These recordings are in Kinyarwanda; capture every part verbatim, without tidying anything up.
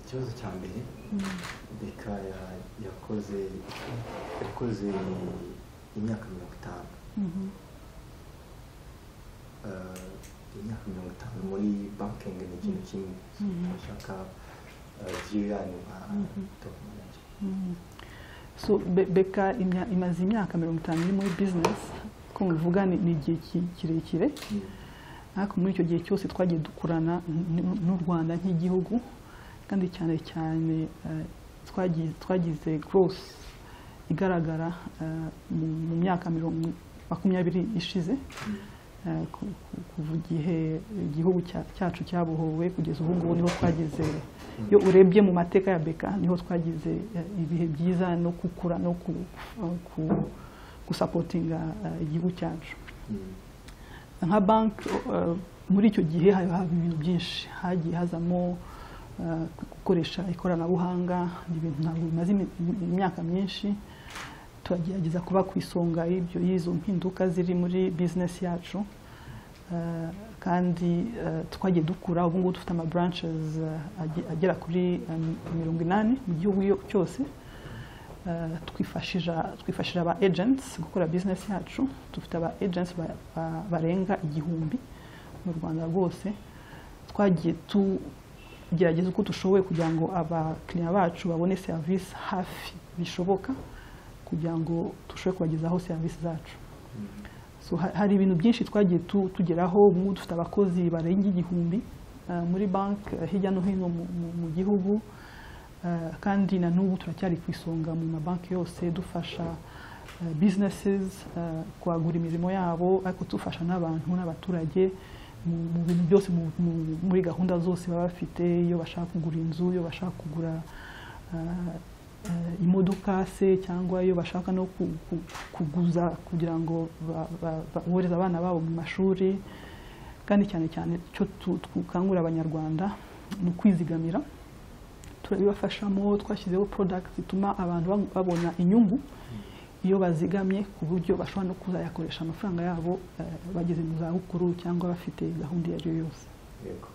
ikibazo cya mbere beka yakoze yakoze imyaka mirongo itanu imyaka mirongo itanu muri banking ni ikintu kimwe bashaka view yanyu nka top manager. So beka imaze imyaka mirongo itanu iri muri business ko muvuga ni igihe kirekire ariko muri icyo gihe cyose twagiye dukurana n'u Rwanda nk'igihugu kandi cyane cyane twagize twagize growth igaragara mu myaka mirongo makumyabiri ishize kuva igihe igihugu cyacu cyabohowe kugeza ubu ngubu niho twagize iyo urebye mu mateka ya beka niho twagize ibihe byiza no gukura no gusapotinga igihugu cyacu nka bank muri icyo gihe haba ibintu byinshi hagiye hazamo gukoresha ikoranabuhanga ibintu ntabwo bimaze imyaka myinshi turagerageza kuba ku isonga y'ibyo y'izo mpinduka ziri muri business yacu kandi twagiye dukura ubu ngubu dufite ama branches agera kuri mirongo inani mu gihugu cyose twifashisha twifashisha aba agents gukora business yacu dufite aba agents barenga igihumbi mu Rwanda rwose twagiye tugerageza uko dushoboye kugira ngo abakiriya bacu babone service hafi bishoboka kugira ngo dushobore kubagezaho service zacu. So hari ibintu byinshi twagiye tugeraho ubu dufite abakozi barenga igihumbi muri bank hirya no hino mu gihugu kandi na n'ubu turacyari ku isonga mu mabanki yose dufasha businesses kwagura imirimo yabo ariko dufasha n'abantu n'abaturage mu bintu byose muri gahunda zose baba bafite iyo bashaka kugura inzu iyo bashaka kugura imodoka se cyangwa iyo bashaka no kuguza kugira ngo bohereze abana babo mu mashuri kandi cyane cyane cyo tukangurira abanyarwanda ni kwizigamira turabibafashamo twashyizeho products zituma abantu babona inyungu iyo bazigamye ku buryo bashobora no kuzayakoresha amafaranga yabo bageze mu za bukuru cyangwa bafite gahunda iyo ari yo yose. Yego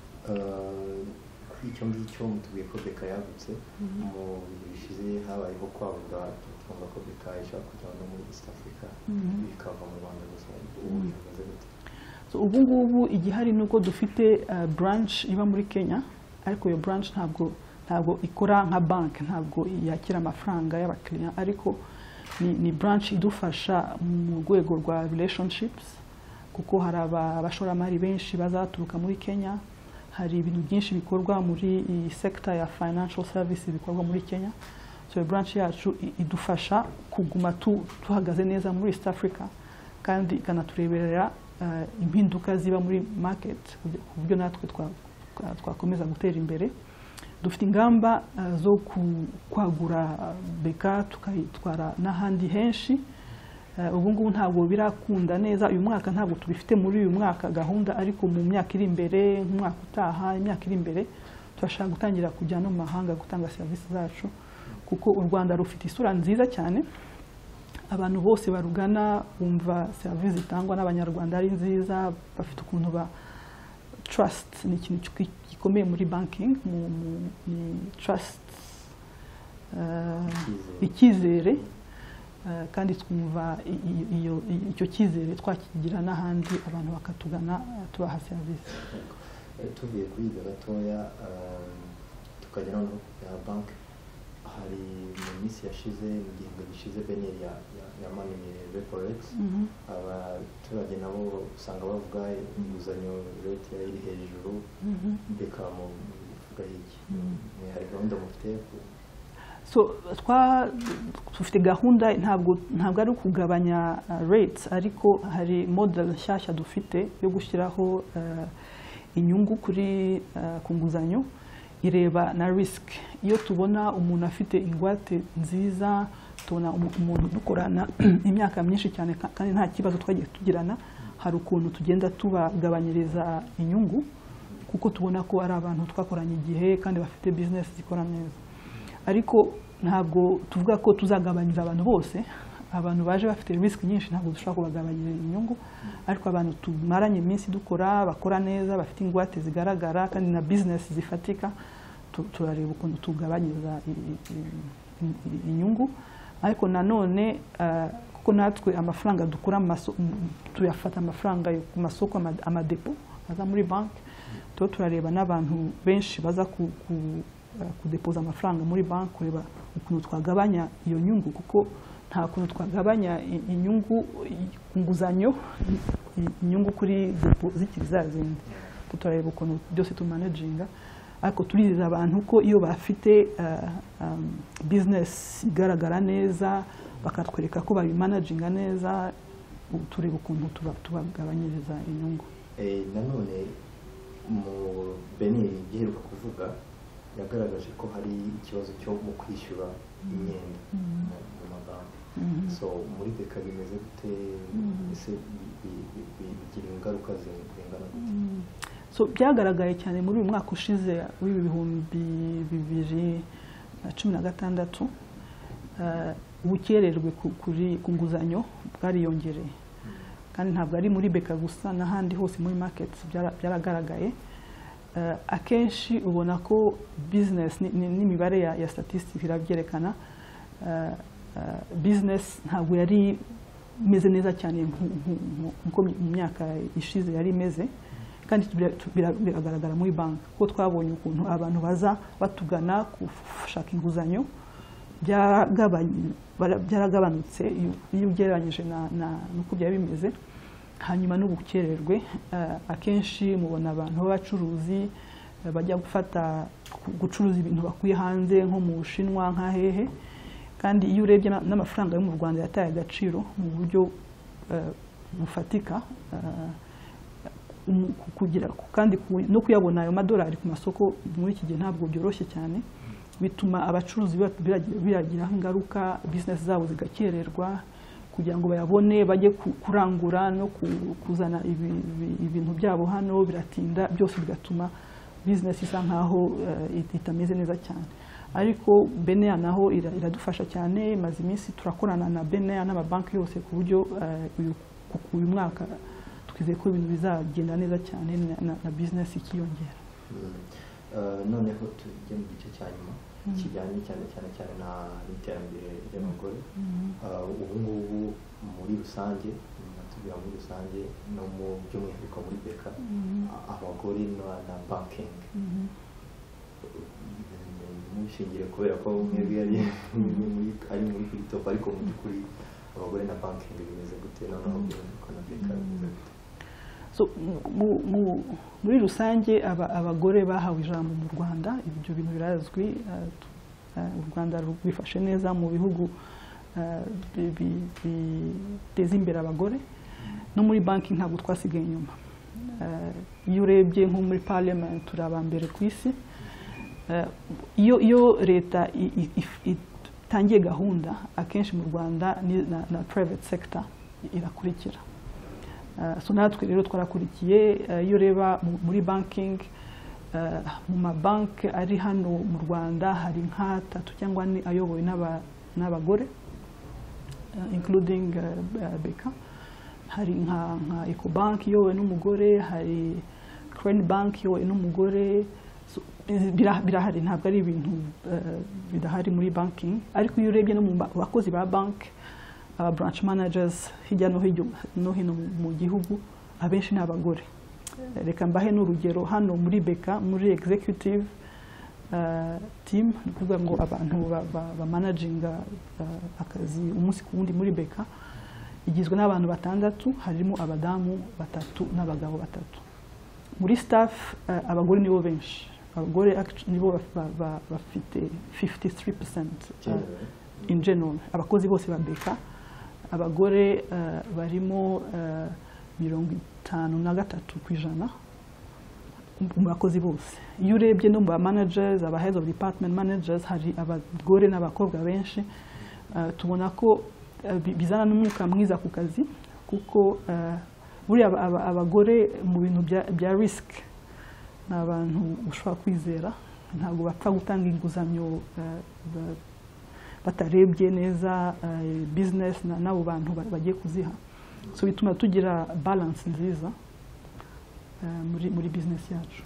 icyo ngicyo mutubwiye ko beka yagutse mu bishize habayeho kwagura twumva ko beka ishaka kujya no muri East Africa bikava mu Rwanda gusa ubu bimeze gute? So ubu ngubu igihari nuko dufite branch iba muri Kenya ariko iyo branch ntabwo ntabwo ikora nka bank ntabwo yakira amafaranga y'abakiriya ariko ni, ni branch idufasha mu rwego rwa relationships kuko hari abashoramari benshi bazaturuka muri Kenya hari ibintu byinshi bikorwa muri iyi sector ya financial services bikorwa muri Kenya so branch yacu idufasha kuguma tu, tuhagaze neza muri East Africa kandi ikanatureberera uh, impinduka ziba muri market ku buryo natwe twakomeza gutera imbere dufite ingamba uh, zo kwagura beka tukayitwara n'ahandi henshi ubu ngubu ntabwo birakunda neza uyu mwaka ntabwo tubifite muri uyu mwaka gahunda ariko mu myaka iri imbere nk'umwaka utaha imyaka iri imbere turashaka gutangira kujya no mu mahanga gutanga service zacu kuko u Rwanda rufite isura nziza cyane abantu bose barugana bumva service zitangwa n'abanyarwanda ari nziza bafite ukuntu ba trust ni ikintu gikomeye muri banking ni trust ikizere kandi twumva iyo icyo cyizere twakigira n'ahandi abantu bakatugana tubaha service. Tugiye kuri gatoya tukagera no ya bank hari mu minsi yashize mu gihe gishize beneri ya ya mani repo rate abaturage nabo usanga bavuga inguzanyo rate iri hejuru beka mu vuga iki hari gahunda mufite so twa tufite gahunda ntabwo ntabwo ari kugabanya rates ariko hari model nshyashya dufite yo gushyiraho inyungu kuri kunguzanyo ireba na risk iyo tubona umuntu afite ingwate nziza tubona umuntu dukorana imyaka myinshi cyane kandi nta kibazo twagiye tugirana hari ukuntu tugenda tubagabanyiriza inyungu kuko tubona ko ari abantu twakoranye igihe kandi bafite business zikora neza ariko ntabwo tuvuga ko tuzagabanyira abantu bose abantu baje bafite risk nyinshi ntabwo dushobora kubagabanyira inyungu ariko abantu tumaranye iminsi dukora bakora neza bafite ingwate zigaragara kandi na business zifatika turareba ukuntu tugabanyiriza inyungu ariko nanone kuko natwe amafaranga dukura tuyafata amafaranga yo ku masoko amadepo aza muri banki tuba turareba n'abantu benshi baza kudepoza amafaranga muri banki kureba ukuntu twagabanya iyo nyungu kuko nta kuntu twagabanya inyungu ku nguzanyo inyungu kuri depo zikiri za zindi turareba ukuntu byose tumanaginga ariko turizeza abantu ko iyo bafite business igaragara neza bakatwereka ko babimanaginga neza tureba ukuntu tubagabanyiriza inyungu. Nanone mu Benin giheruka kuvuga yagaragaje ko hari ikibazo cyo mu kwishyura imyenda mu mabanki. So muri beka bimeze gute ese bigira ingaruka zingana gute? So byagaragaye cyane muri uyu mwaka ushize w'ibihumbi bibiri na cumi na gatandatu ubukererwe kuri ku nguzanyo bwariyongereye kandi ntabwo ari muri beka gusa n'ahandi hose muri markets byaragaragaye. Akenshi ubona ko business n'imibare ya, ya statistics irabyerekana business ntabwo yari imeze neza cyane nko mu myaka ishize yari imeze kandi biragaragara muri banki ko twabonye ukuntu abantu baza batugana gushaka inguzanyo byaragabanutse iyo ugereranyije n'uko byari bimeze. Hanyuma n'ubukererwe akenshi mubona abantu b'abacuruzi bajya gufata gucuruza ibintu bakuye hanze nko mu Bushinwa nka hehe kandi iyo urebye n'amafaranga yo mu Rwanda yataye agaciro mu buryo bufatika kugira kandi no kuyabona ayo madolari ku masoko muri iki gihe ntabwo byoroshye cyane bituma abacuruzi biragiraho ingaruka business zabo zigakererwa kugira ngo bayabone bajye kurangura no kuzana ibintu byabo hano biratinda byose bigatuma business isa nkaho itameze neza cyane ariko Benin naho iradufasha cyane maze iminsi turakorana na Benin n'amabanki yose ku buryo uyu mwaka twizeye ko ibintu bizagenda neza cyane na business ikiyongera. Noneho tujye mu gice cya nyuma kijyanye cyane cyane cyane na iterambere ry'abagore. Ubu ngubu muri rusange tubwira muri rusange no mu by'umwihariko muri beka abagore na banking mushingire kubera ko mwebwe ari ari muri crypto ariko mu by'ukuri abagore na banking bimeze gute noneho ko na beka bimeze gute? So muri rusange abagore bahawe ijambo mu Rwanda ibyo bintu birazwi u Rwanda rwifashe neza mu bihugu biteza imbere abagore no muri banki ntabwo twasigaye inyuma. Iyo urebye nko muri parliament turi abambere ku isi iyo iyo leta itangiye gahunda akenshi mu Rwanda na private sector irakurikira. So natwe rero twarakurikiye iyo ureba muri banking mu mabanki ari hano mu Rwanda hari nk'atatu cyangwa ni ayobowe n'abagore including Beka. Hari nka nka Ecobank yowe n'umugore, hari Crane Bank yowe n'umugore. Birahari ntabwo ari ibintu bidahari muri banking ariko iyo urebye no mu bakozi ba banki aba branch managers hirya no hino mu gihugu abenshi ni abagore. Reka mbahe n'urugero hano muri Beka muri executive team ni kuvuga ngo abantu ba managinga akazi umunsi ku wundi muri Beka igizwe n'abantu batandatu harimo abadamu batatu n'abagabo batatu. Muri staff abagore nibo benshi abagore nibo bafite fifty-three percent in general abakozi bose ba Beka abagore barimo mirongo itanu na gatatu ku ijana mu bakozi bose. Iyo urebye no mu ba managers aba heads of department managers hari abagore n'abakobwa benshi tubona ko bizana n'umwuka mwiza ku kazi kuko buri abagore mu bintu bya risk n'abantu ushobora kwizera ntabwo bapfa gutanga inguzanyo batarebye neza business n'abo bantu bagiye kuziha. So bituma tugira balance nziza uh, muri muri business yacu.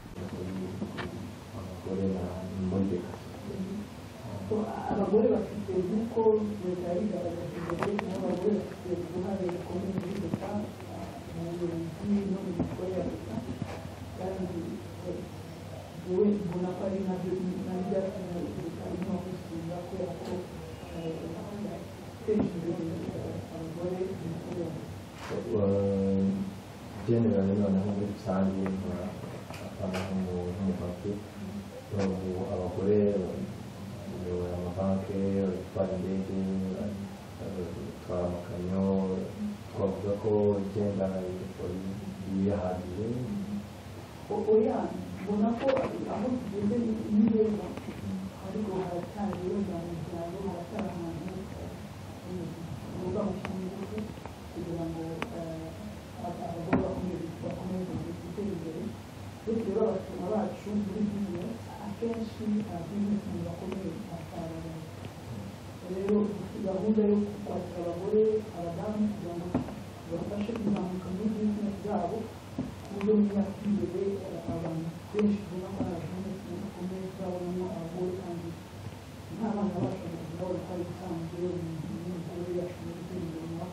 Abagore bafite nk'uko leta yabigaragaje mbere, abagore bafite uruhare rukomeye muri leta mu buyobozi no mu mikorere ya leta, kandi wowe mbona ko ari nabyo byatumye leta irimo gusiga kubera ko yateje imbere abagore mu mikorere ya leta. Generally noneho muri rusange apana nk'umubanki abagore bayobora amabanki, batwara indege, batwara amakamyo, twavuga ko genda yihagije. Oya mbona ko aho tugeze ni heza, ariko haracyari wenda mu byaro, haracyari ahantu uvuga mu kintu kugira ngo abagore bakomeze gutera imbere. Bityo rero abafana bacu muri business akenshi ababizinesi bakomeye batarabona. Rero gahunda yo kwakira abagore, abadamu kugira ngo babafashe kuzamuka muri business zabo, ku buryo mu myaka imbere abantu benshi ubona ko ari ababizinesi bakomeye turabonamo abagore, kandi n'abana bacu nabo bakaba bisanzwe umugore yashobora gutera imbere mu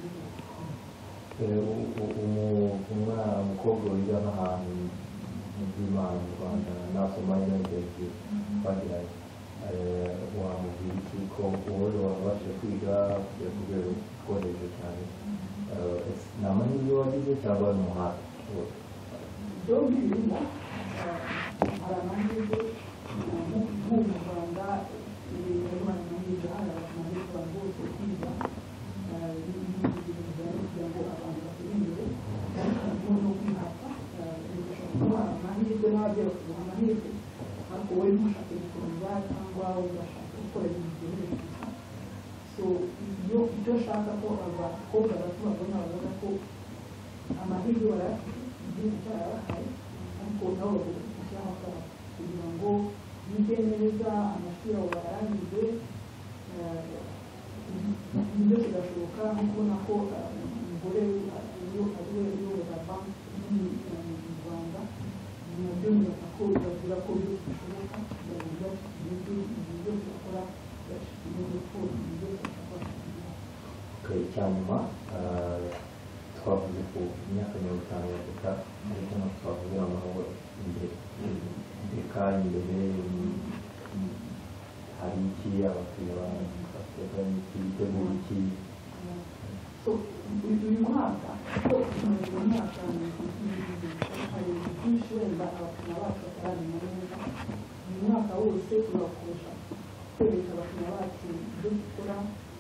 bakugira umukobwa wiga nk'ahantu mu by'Imana mu Rwanda nasoma yongeye bagira wamubwira iki ko wowe wabashije kwiga kugera ku rwego rworoheje cyane, ni amahirwe wagize cyangwa ni umuhate? byombi birimo, hari amahirwe mu Rwanda, harimo amahirwe hari amahirwe abantu bose kwiga kugira ngo abantu batere imbere, harimo no kwihata. Amahirwe n'ababyeyi bakaguha amahirwe, ariko wowe ntushake gukomeza cyangwa ugashaka gukora ibintu byoroheje gusa. So iyo icyo ushaka ko abakobwa bato babona, babona ko amahirwe barayafite, igihugu cyarabahari, ariko nabo bagomba gushyiraho akabo kugira ngo bige neza, amashuri yabo bayarangize. Ibintu byose birashoboka, nko kubona ko umugore iyo ari we uyobora banki mu Rwanda, nabyo bibaza ko bagira ko byose bishoboka, kugira ngo ibintu byose bakora bashyize ko ibintu byose bashobora kugira. Icyanyuma twavuze ku myaka mirongo itanu ya leta, ariko no twavuze noneho imbere reka imbere hari iki abakiriya bafite iki biteguye iki? So uyu mwaka ko uyu mwaka hari byinshi wenda abafana bacu bataramenya neza. Uyu mwaka wose turakoresha kwereka abafana bacu ibyo dukora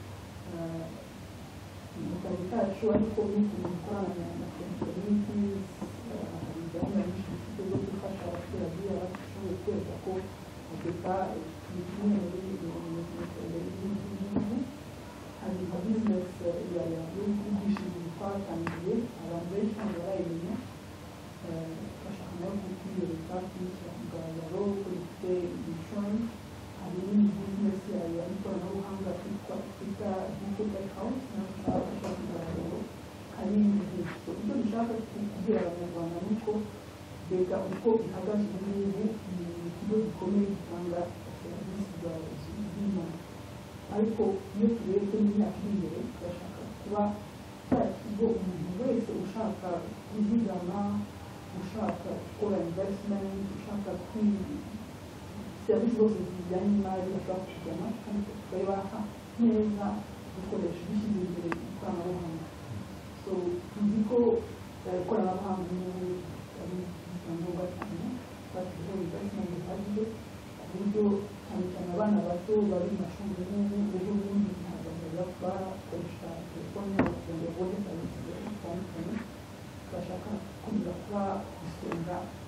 mu kazi kacu, ariko n'ukuntu dukorana na communities. Hari gahunda nyinshi dufite zo gufasha abaturage abashoboye kwereka ko afurika ni kimwe muri iterambere ry'igihugu. Hari nka bizinesi y'ubwishingizi twatangiye, abantu benshi ntabwo barayimenya, bashaka nabo kutwiyereka kuyishyira ku mugaragaro ko dufite insurance. Hari n'indi bizinesi y'ikoranabuhanga twita digital house, nayo dushaka gushyira ku mugaragaro. Hari n'ibindi byinshi. Icyo dushaka kubwira abanyarwanda ni uko leta uko ihagaze ubu ngubu ni ikigo gikomeye gitanga serivisi z'imari, ariko iyo turebye n'imyaka iri imbere turashaka kuba cya kigo umuntu wese ushaka kuzigama, ushaka gukora investment, ushaka serivisi zose zijyanye n'imari bashobora kugana, kandi tukayibaha neza dukoresha dushyize imbere ikoranabuhanga. So tuzi ko ikoranabuhanga n'ubu ari ngombwa cyane, twashyizeho investment zihagije ku buryo cyane cyane abana bato bari mu mashuri n'ubu uburyo bundi ntabwo bakoresha telefone kugira ngo babone serivisi zitandukanye. Turashaka gukomeza kuba isonga